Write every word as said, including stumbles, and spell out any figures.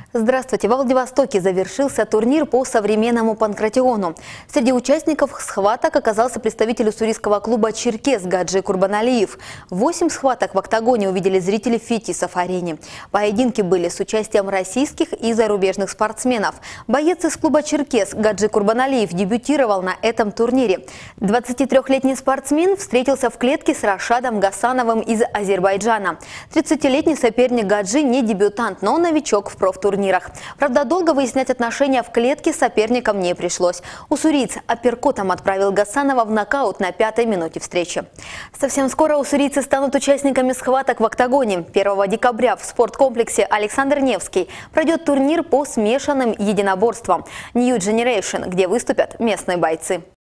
Здравствуйте! Во Владивостоке завершился турнир по современному панкратиону. Среди участников схваток оказался представитель уссурийского клуба «Черкес» Гаджи Курбаналиев. Восемь схваток в октагоне увидели зрители в Фетисов-арене. Поединки были с участием российских и зарубежных спортсменов. Боец из клуба «Черкес» Гаджи Курбаналиев дебютировал на этом турнире. двадцатитрёхлетний спортсмен встретился в клетке с Рашадом Гасановым из Азербайджана. тридцатилетний соперник Гаджи не дебютант, но новичок в профтурнире. Правда, долго выяснять отношения в клетке соперникам не пришлось. Уссуриец апперкотом отправил Гасанова в нокаут на пятой минуте встречи. Совсем скоро уссурийцы станут участниками схваток в октагоне. первого декабря в спорткомплексе «Александр Невский» пройдет турнир по смешанным единоборствам «New Generation», где выступят местные бойцы.